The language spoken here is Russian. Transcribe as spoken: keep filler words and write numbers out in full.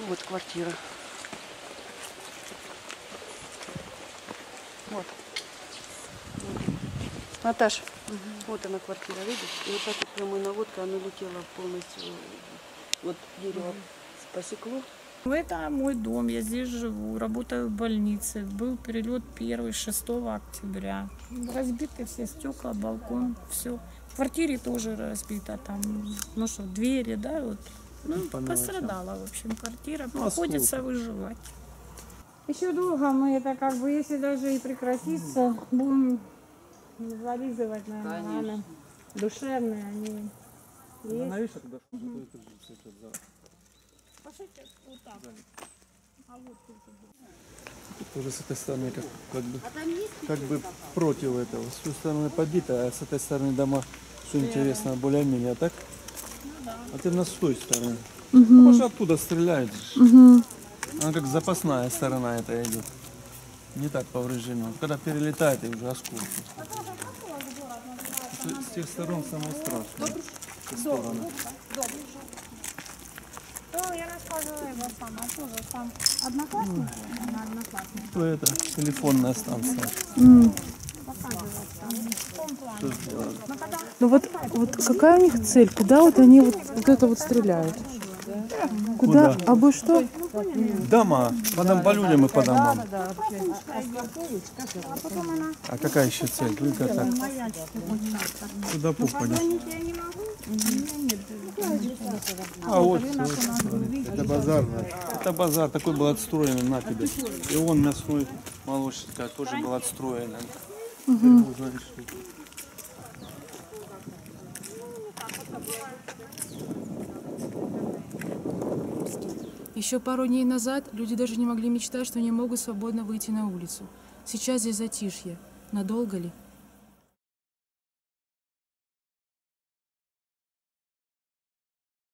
Вот квартира. Вот. Наташ, угу. Вот она квартира, видишь? И вот так вот прямой наводка, она летела полностью. Вот дерево угу. Посекло. Это мой дом, я здесь живу, работаю в больнице. Был перелет первый, шестого октября. Разбиты все стекла, балкон, все. В квартире тоже разбито, там, ну что, двери, да, вот. Ну, пострадала, в общем, квартира. Ну, приходится выживать. Еще долго мы это как бы, если даже и прекратится, будем зализывать, наверное, раны душевные, они есть. Пошлите вот так. А вот тоже с этой стороны как, как бы, как бы против этого. С той стороны побито, а с этой стороны дома, что интересно, более-менее, а так? Ну, да. А ты на с той стороны. Угу. Ну, может, оттуда стреляют. Угу. Она как запасная сторона это идет. Не так повреждена. Когда перелетает, и уже осколки. С, с тех сторон самое страшное. С стороны. Ну, я рассказывала его сам, а тоже сам одноклассник, она одноклассник. Что это? Телефонная станция. Mm. Ну вот, вот какая у них цель? Куда вот они вот, вот это вот стреляют? Куда? Куда? А вы что? Дома. По, дом, по людям и по домам. А какая еще цель? Только так. Куда попадешь? А вот, это базар. Это базар, такой был отстроен на тебе. И он мясной молочный тоже был отстроен. Угу. Еще пару дней назад люди даже не могли мечтать, что они могут свободно выйти на улицу. Сейчас здесь затишье. Надолго ли?